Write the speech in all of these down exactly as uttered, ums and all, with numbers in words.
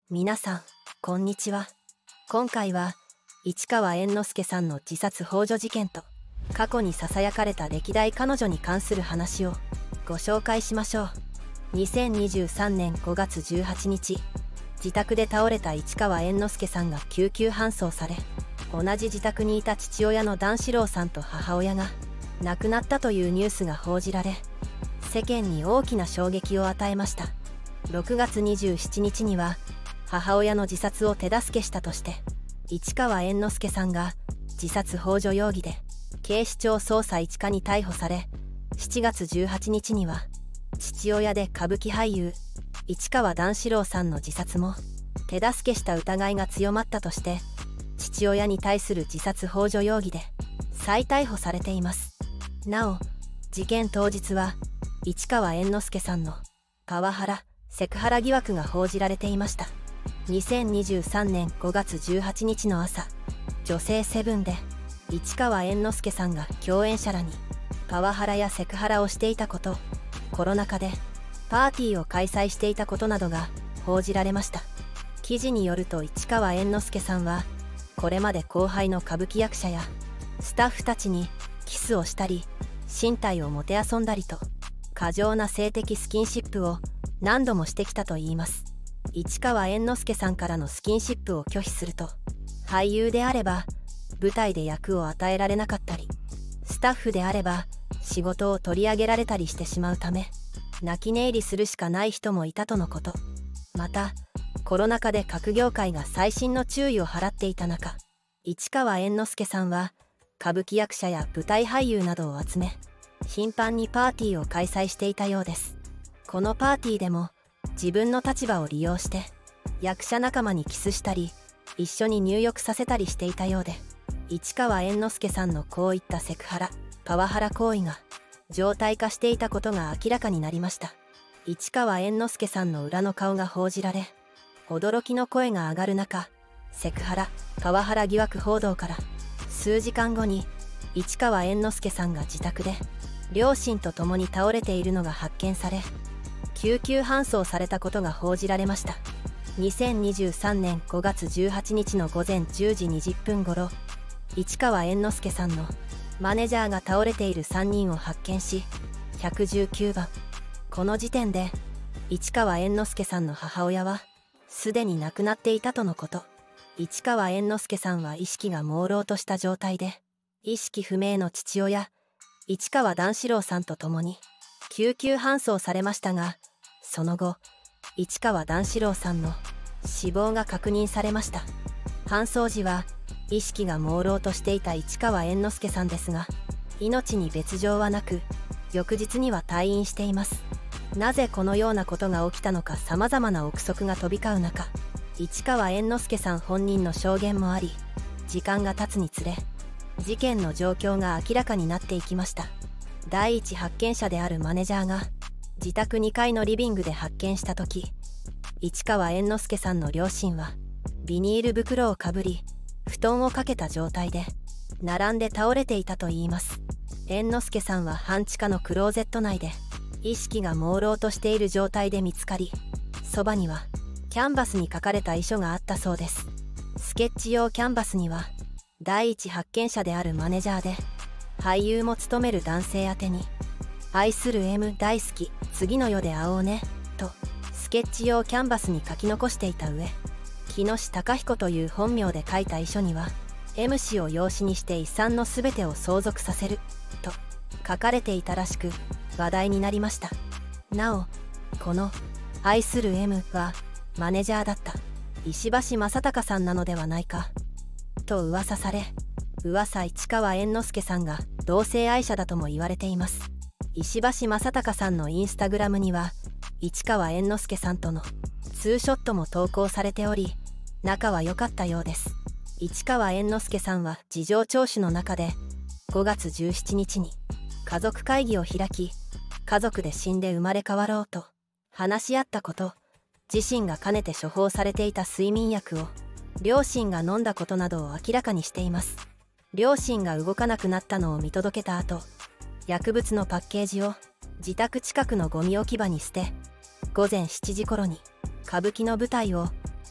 皆さんこんにちは。今回は市川猿之助さんの自殺幇助事件と過去にささやかれた歴代彼女に関する話をご紹介しましょう。にせんにじゅうさんねんごがつじゅうはちにち、自宅で倒れた市川猿之助さんが救急搬送され、同じ自宅にいた父親の段四郎さんと母親が亡くなったというニュースが報じられ、世間に大きな衝撃を与えました。ろくがつにじゅうしちにちには母親の自殺を手助けしたとして市川猿之助さんが自殺幇助容疑で警視庁捜査いち課に逮捕され、しちがつじゅうはちにちには父親で歌舞伎俳優市川段四郎さんの自殺も手助けした疑いが強まったとして、父親に対する自殺幇助容疑で再逮捕されています。なお事件当日は市川猿之助さんのパワハラ・セクハラ疑惑が報じられていました。にせんにじゅうさんねんごがつじゅうはちにちの朝、女性セブンで市川猿之助さんが共演者らにパワハラやセクハラをしていたこと、コロナ禍でパーティーを開催していたことなどが報じられました。記事によると市川猿之助さんはこれまで後輩の歌舞伎役者やスタッフたちにキスをしたり身体をもてあそんだりと過剰な性的スキンシップを何度もしてきたといいます。市川猿之助さんからのスキンシップを拒否すると、俳優であれば舞台で役を与えられなかったり、スタッフであれば仕事を取り上げられたりしてしまうため、泣き寝入りするしかない人もいたとのこと。またコロナ禍で各業界が細心の注意を払っていた中、市川猿之助さんは歌舞伎役者や舞台俳優などを集め、頻繁にパーティーを開催していたようです。このパーティーでも自分の立場を利用して役者仲間にキスしたり一緒に入浴させたりしていたようで、市川猿之助さんのこういったセクハラ・パワハラ行為が常態化していたことが明らかになりました。市川猿之助さんの裏の顔が報じられ、驚きの声が上がる中、セクハラ・パワハラ疑惑報道から数時間後に市川猿之助さんが自宅で両親と共に倒れているのが発見され、救急搬送されたことが報じられました。にせんにじゅうさんねんごがつじゅうはちにちのごぜんじゅうじにじゅっぷんごろ、市川猿之助さんのマネージャーが倒れているさんにんを発見し、いちいちきゅうばん。この時点で市川猿之助さんの母親はすでに亡くなっていたとのこと。市川猿之助さんは意識が朦朧とした状態で、意識不明の父親市川段四郎さんと共に救急搬送されましたが、その後市川段四郎さんの死亡が確認されました。搬送時は意識が朦朧としていた市川猿之助さんですが、命に別状はなく、翌日には退院しています。なぜこのようなことが起きたのか、さまざまな憶測が飛び交う中、市川猿之助さん本人の証言もあり、時間が経つにつれ事件の状況が明らかになっていきました。第一発見者であるマネージャーが自宅にかいのリビングで発見した時、市川猿之助さんの両親はビニール袋をかぶり布団をかけた状態で並んで倒れていたといいます。猿之助さんは半地下のクローゼット内で意識が朦朧としている状態で見つかり、そばにはキャンバスに書かれた遺書があったそうです。スケッチ用キャンバスには第一発見者であるマネージャーで俳優も務める男性宛てに「愛する M 大好き、次の世で会おうね」とスケッチ用キャンバスに書き残していた上、木下隆彦という本名で書いた遺書には M 氏を養子にして遺産のすべてを相続させると書かれていたらしく、話題になりました。なおこの「愛する M」はマネージャーだった石橋正隆さんなのではないかと噂され、噂市川猿之助さんが同性愛者だとも言われています。石橋正隆さんのインスタグラムには市川猿之助さんとのツーショットも投稿されており、仲は良かったようです。市川猿之助さんは事情聴取の中でごがつじゅうしちにちに家族会議を開き、家族で死んで生まれ変わろうと話し合ったこと、自身がかねて処方されていた睡眠薬を両親が飲んだことなどを明らかにしています。両親が動かなくなったのを見届けた後、薬物のパッケージを自宅近くのゴミ置き場に捨て、ごぜんしちじ頃に歌舞伎の舞台を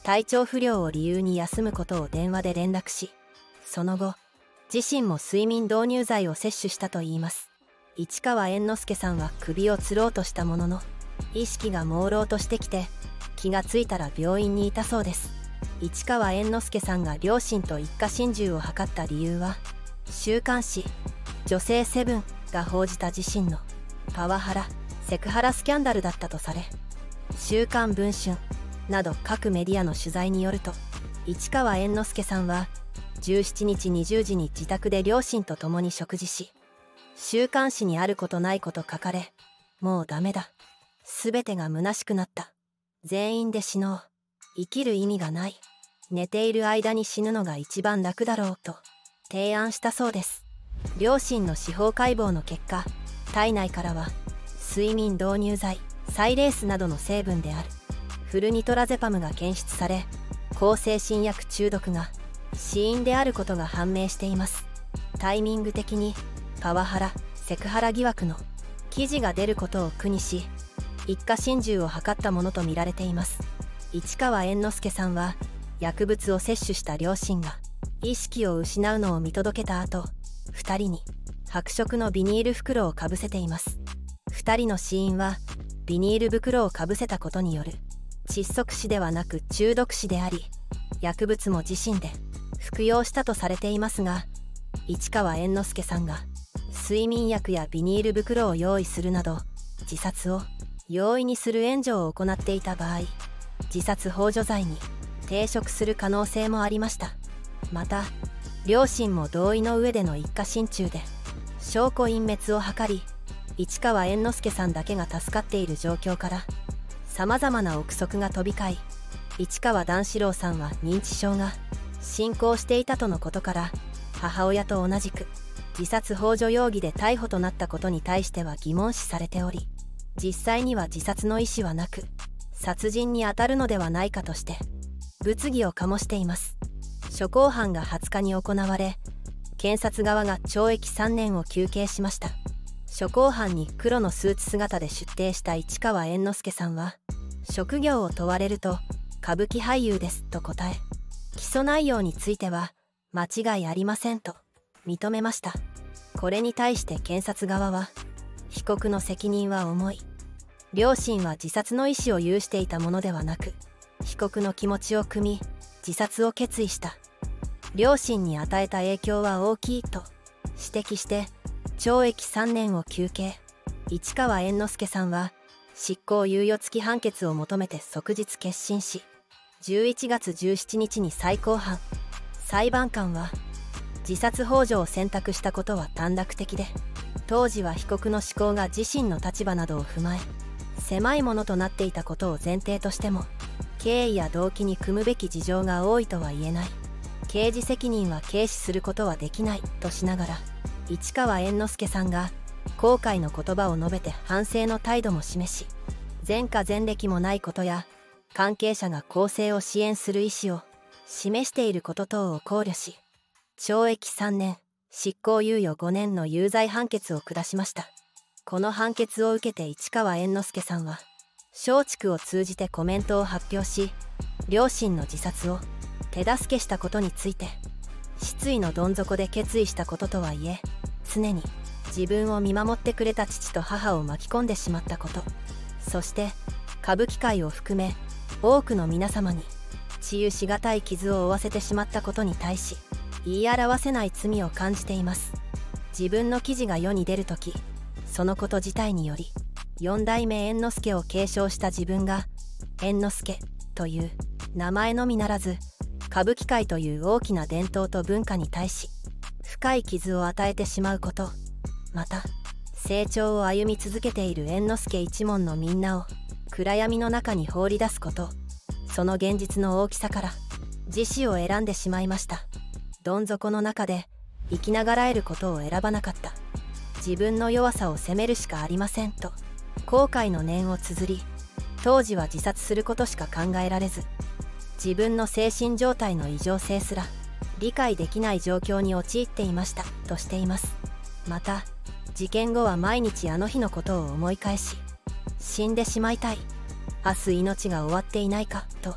体調不良を理由に休むことを電話で連絡し、その後自身も睡眠導入剤を摂取したといいます。市川猿之助さんは首を吊ろうとしたものの、意識が朦朧としてきて気がついたら病院にいたそうです。市川猿之助さんが両親と一家心中を図った理由は、週刊誌「女性セブン」が報じた自身のパワハラ・セクハラスキャンダルだったとされ、週刊文春など各メディアの取材によると、市川猿之助さんはじゅうしちにちにじゅうじに自宅で両親と共に食事し、週刊誌にあることないこと書かれ、もうダメだ、すべてが虚しくなった、全員で死のう、生きる意味がない、寝ている間に死ぬのが一番楽だろうと提案したそうです。両親の司法解剖の結果、体内からは睡眠導入剤、サイレースなどの成分であるフルニトラゼパムが検出され、向精神薬中毒が死因であることが判明しています。タイミング的にパワハラ・セクハラ疑惑の記事が出ることを苦にし、一家心中を図ったものとみられています。市川猿之助さんは薬物を摂取した両親が意識を失うのを見届けた後、ふたりに白色のビニール袋をかぶせています。ふたりの死因はビニール袋をかぶせたことによる窒息死ではなく中毒死であり、薬物も自身で服用したとされていますが、市川猿之助さんが睡眠薬やビニール袋を用意するなど自殺を容易にする援助を行っていた場合、自殺幇助罪に抵触する可能性もありました。また両親も同意の上での一家心中で証拠隠滅を図り、市川猿之助さんだけが助かっている状況から、さまざまな憶測が飛び交い、市川段四郎さんは認知症が進行していたとのことから、母親と同じく自殺幇助容疑で逮捕となったことに対しては疑問視されており、実際には自殺の意思はなく殺人に当たるのではないかとして物議を醸しています。初公判がはつかに行われ、検察側が懲役さんねんを求刑しました。初公判に黒のスーツ姿で出廷した市川猿之助さんは、職業を問われると歌舞伎俳優ですと答え、起訴内容については間違いありませんと認めました。これに対して検察側は、被告の責任は重い、両親は自殺の意思を有していたものではなく、被告の気持ちを汲み自殺を決意した、両親に与えた影響は大きいと指摘して懲役さんねんを求刑。市川猿之助さんは執行猶予付き判決を求めて即日結審し、じゅういちがつじゅうしちにちに再公判。裁判官は、自殺幇助を選択したことは短絡的で、当時は被告の思考が自身の立場などを踏まえ狭いものとなっていたことを前提としても、経緯や動機に組むべき事情が多いとは言えない、刑事責任は軽視することはできないとしながら、市川猿之助さんが後悔の言葉を述べて反省の態度も示し、前科前歴もないことや関係者が更生を支援する意思を示していること等を考慮し、懲役さんねん執行猶予ごねんの有罪判決を下しました。この判決を受けて市川猿之助さんは松竹を通じてコメントを発表し、両親の自殺を手助けしたことについて、失意のどん底で決意したこととはいえ、常に自分を見守ってくれた父と母を巻き込んでしまったこと、そして歌舞伎界を含め多くの皆様に治癒しがたい傷を負わせてしまったことに対し、言い表せない罪を感じています。自分の記事が世に出るとき、そのこと自体により四代目猿之助を継承した自分が猿之助という名前のみならず、歌舞伎界という大きな伝統と文化に対し深い傷を与えてしまうこと、また成長を歩み続けている猿之助一門のみんなを暗闇の中に放り出すこと、その現実の大きさから自死を選んでしまいました。どん底の中で生きながらえることを選ばなかった、自分の弱さを責めるしかありませんと後悔の念を綴り、当時は自殺することしか考えられず、自分の精神状態の異常性すら理解できない状況に陥っていましたとしています。また事件後は毎日あの日のことを思い返し、死んでしまいたい、明日命が終わっていないかと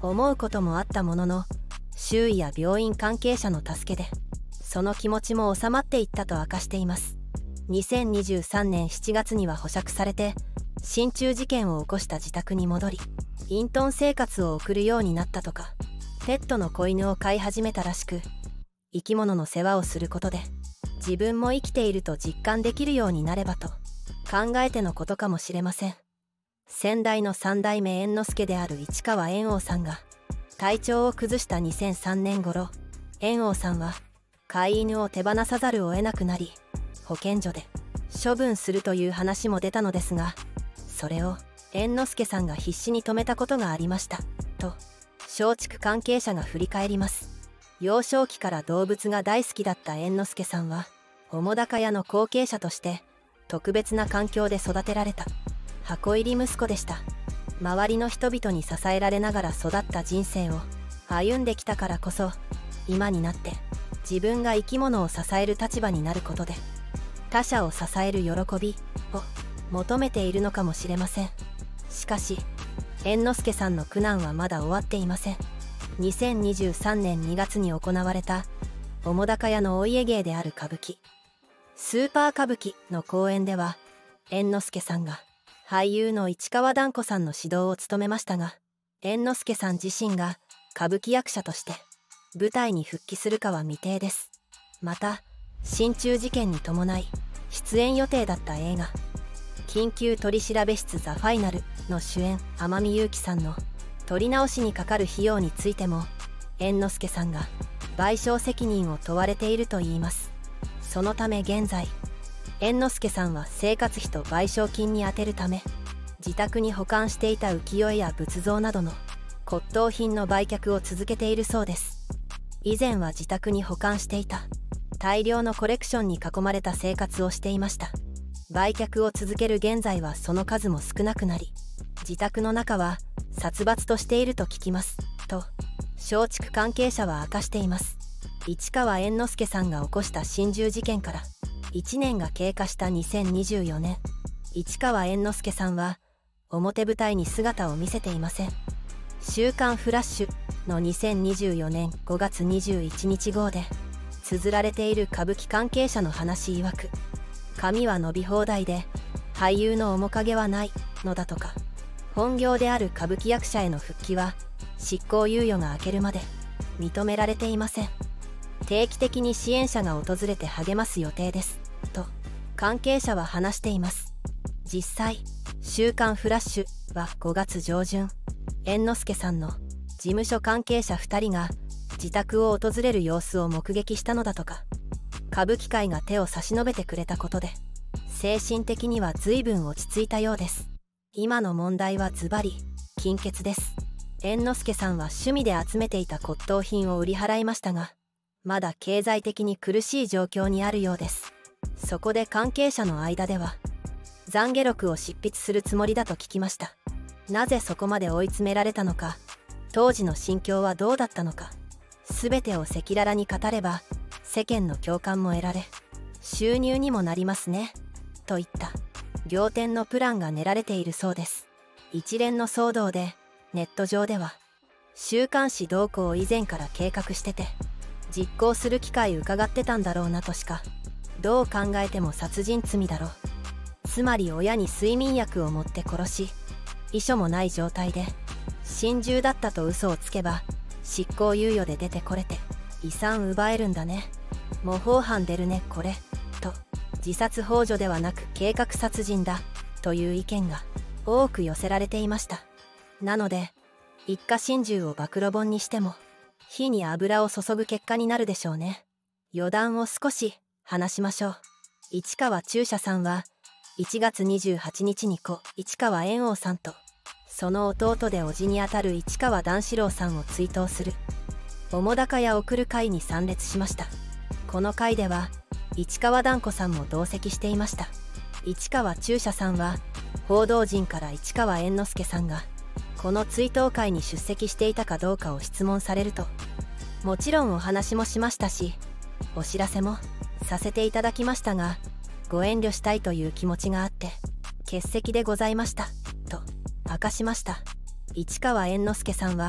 思うこともあったものの、周囲や病院関係者の助けでその気持ちも収まっていったと明かしています。にせんにじゅうさんねんしちがつには保釈されて、心中事件を起こした自宅に戻り、隠遁生活を送るようになったとか。ペットの子犬を飼い始めたらしく、生き物の世話をすることで自分も生きていると実感できるようになればと考えてのことかもしれません。先代の三代目猿之助である市川猿翁さんが体調を崩したにせんさんねん頃、猿翁さんは飼い犬を手放さざるを得なくなり、保健所で処分するという話も出たのですが、それを猿之助さんが必死に止めたことがありましたと松竹関係者が振り返ります。幼少期から動物が大好きだった猿之助さんは、澤瀉屋の後継者として特別な環境で育てられた箱入り息子でした。周りの人々に支えられながら育った人生を歩んできたからこそ、今になって自分が生き物を支える立場になることで他者を支える喜びを求めているのかもしれません。しかし猿之助さんの苦難はまだ終わっていません。にせんにじゅうさんねんにがつに行われた澤瀉屋のお家芸である歌舞伎スーパー歌舞伎の公演では、猿之助さんが俳優の市川團子さんの指導を務めましたが、猿之助さん自身が歌舞伎役者として舞台に復帰するかは未定です。また心中事件に伴い出演予定だった映画「緊急取調室ザ・ファイナル」の主演天海祐希さんの撮り直しにかかる費用についても、猿之助さんが賠償責任を問われているといいます。そのため現在、猿之助さんは生活費と賠償金に充てるため、自宅に保管していた浮世絵や仏像などの骨董品の売却を続けているそうです。以前は自宅に保管していた大量のコレクションに囲まれた生活をしていました。売却を続ける現在はその数も少なくなり、自宅の中は殺伐としていると聞きますと松竹関係者は明かしています。市川猿之助さんが起こした心中事件からいちねんが経過したにせんにじゅうよねん、市川猿之助さんは表舞台に姿を見せていません。週刊フラッシュのにせんにじゅうよねんごがつにじゅういちにち号で綴られている歌舞伎関係者の話曰く、髪は伸び放題で俳優の面影はないのだとか。本業である歌舞伎役者への復帰は執行猶予が明けるまで認められていません。定期的に支援者が訪れて励ます予定ですと関係者は話しています。実際週刊フラッシュはごがつじょうじゅん、猿之助さんの事務所関係者ふたりが自宅を訪れる様子を目撃したのだとか。歌舞伎界が手を差し伸べてくれたことで精神的には随分落ち着いたようです。今の問題はズバリ金欠です。猿之助さんは趣味で集めていた骨董品を売り払いましたが、まだ経済的に苦しい状況にあるようです。そこで関係者の間では懺悔録を執筆するつもりだと聞きました。なぜそこまで追い詰められたのか、当時の心境はどうだったのか、全てを赤裸々に語れば世間の共感も得られ収入にもなりますねといった仰天のプランが練られているそうです。一連の騒動でネット上では週刊誌同行を以前から計画してて実行する機会伺ってたんだろうなとしか、どう考えても殺人罪だろう、つまり親に睡眠薬を持って殺し遺書もない状態で心中だったと嘘をつけば執行猶予で出てこれて遺産奪えるんだね、模倣犯出るねこれと、自殺幇助ではなく計画殺人だという意見が多く寄せられていました。なので一家心中を暴露本にしても火に油を注ぐ結果になるでしょうね。余談を少し話しましょう。市川中車さんはいちがつにじゅうはちにちに故市川猿翁さんとその弟で叔父にあたる市川段四郎さんを追悼する澤瀉屋送る会に参列しました。この会では市川團子さんも同席していました。市川中車さんは報道陣から市川猿之助さんがこの追悼会に出席していたかどうかを質問されると、もちろんお話もしましたしお知らせもさせていただきましたが、ご遠慮したいという気持ちがあって欠席でございましたと明かしました。市川猿之助さんは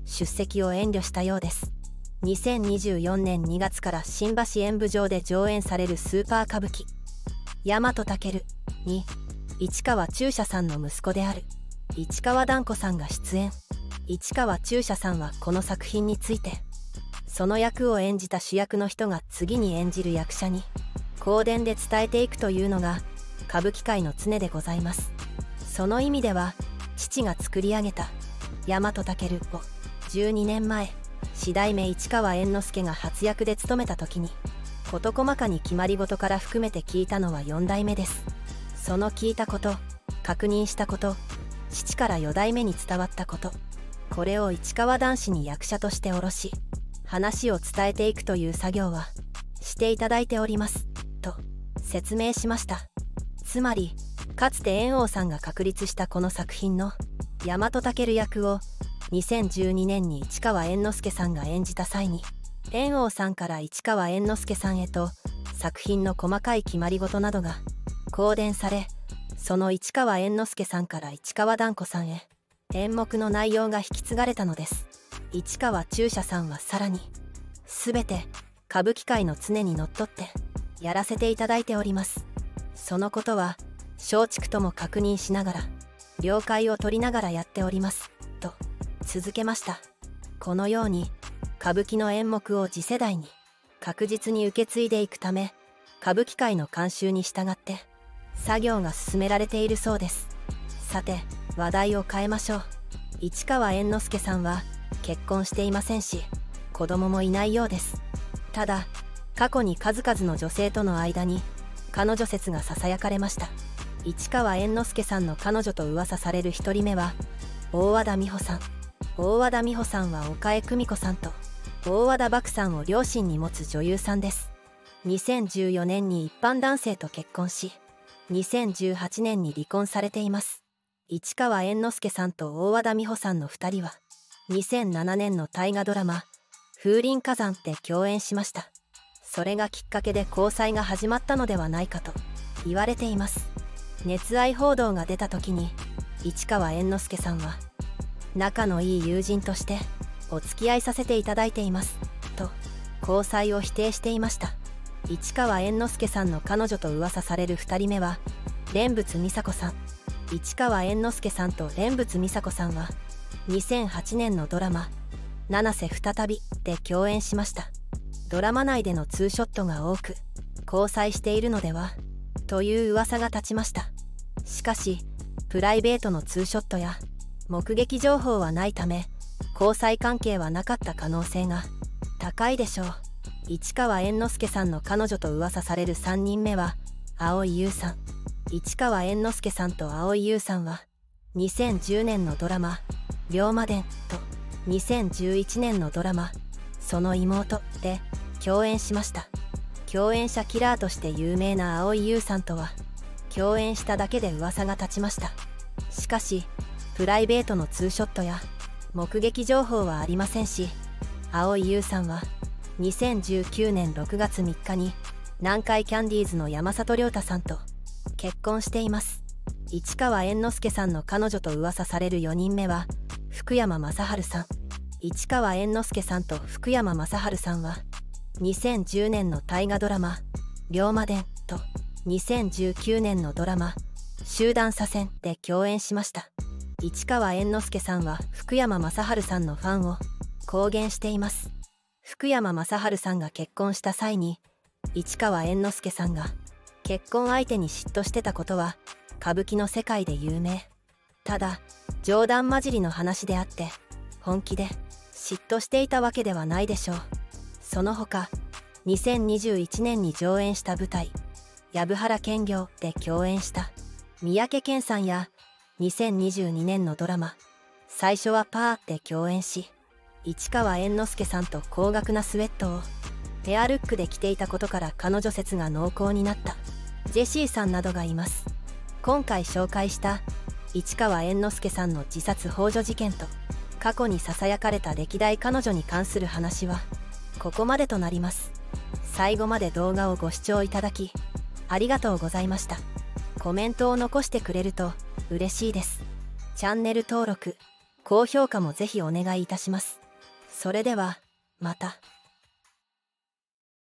出席を遠慮したようです。にせんにじゅうよねんにがつから新橋演舞場で上演されるスーパー歌舞伎「大和尊」に市川中車さんの息子である市川團子さんが出演。市川中車さんはこの作品について、その役を演じた主役の人が次に演じる役者に口伝で伝えていくというのが歌舞伎界の常でございます。その意味では父が作り上げた大和尊をじゅうにねんまえ四代目市川猿之助が初役で務めた時に事細かに決まり事から含めて聞いたのはよんだいめです。その聞いたこと、確認したこと、父からよだいめに伝わったこと、これを市川男子に役者として下ろし話を伝えていくという作業はしていただいておりますと説明しました。つまりかつて猿翁さんが確立したこの作品の大和尊役をにせんじゅうにねんに市川猿之助さんが演じた際に、猿翁さんから市川猿之助さんへと作品の細かい決まり事などが口伝され、その市川猿之助さんから市川團子さんへ演目の内容が引き継がれたのです。市川中車さんはさらに全て歌舞伎界の常にのっとってやらせていただいております。そのことは松竹とも確認しながら了解を取りながらやっておりますと続けました。このように歌舞伎の演目を次世代に確実に受け継いでいくため、歌舞伎界の慣習に従って作業が進められているそうです。さて話題を変えましょう。市川猿之助さんは結婚していませんし子供もいないようです。ただ過去に数々の女性との間に彼女説がささやかれました。市川猿之助さんの彼女と噂されるひとりめは大和田美穂さん。大和田美穂さんは岡江久美子さんと大和田獏さんを両親に持つ女優さんです。にせんじゅうよねんに一般男性と結婚しにせんじゅうはちねんに離婚されています。市川猿之助さんと大和田美穂さんのふたりはにせんななねんの大河ドラマ「風林火山」で共演しました。それがきっかけで交際が始まったのではないかと言われています。熱愛報道が出た時に市川猿之助さんは仲のいい友人としてお付き合いさせていただいていますと交際を否定していました。市川猿之助さんの彼女と噂されるふたりめは蓮佛美佐子さん。市川猿之助さんと蓮佛美佐子さんはにせんはちねんのドラマ「七瀬再び」で共演しました。ドラマ内でのツーショットが多く交際しているのではという噂が立ちました。しかしプライベートのツーショットや目撃情報はないため交際関係はなかった可能性が高いでしょう。市川猿之助さんの彼女と噂されるさんにんめは蒼井優さん。市川猿之助さんと蒼井優さんはにせんじゅうねんのドラマ「龍馬伝」とにせんじゅういちねんのドラマ「その妹」で共演しました。共演者キラーとして有名な蒼井優さんとは共演しただけで噂が立ちました。しかしプライベートのツーショットや目撃情報はありませんし、蒼井優さんはにせんじゅうきゅうねんろくがつみっかに南海キャンディーズの山里亮太さんと結婚しています。市川猿之助さんの彼女と噂されるよにんめは福山雅治さん。市川猿之助さんと福山雅治さんはにせんじゅうねんの大河ドラマ「龍馬伝」とにせんじゅうきゅうねんのドラマ「集団左遷」で共演しました。市川猿之助さんは福山雅治さんのファンを公言しています。福山雅治さんが結婚した際に市川猿之助さんが結婚相手に嫉妬してたことは歌舞伎の世界で有名。ただ冗談交じりの話であって本気で嫉妬していたわけではないでしょう。その他にせんにじゅういちねんに上演した舞台「藪原検校」で共演した三宅健さんやにせんにじゅうにねんのドラマ「最初はパー」で共演し、市川猿之助さんと高額なスウェットをペアルックで着ていたことから彼女説が濃厚になったジェシーさんなどがいます。今回紹介した市川猿之助さんの自殺幇助事件と過去にささやかれた歴代彼女に関する話はここまでとなります。最後まで動画をご視聴いただきありがとうございました。コメントを残してくれると嬉しいです。チャンネル登録、高評価もぜひお願いいたします。 それではまた。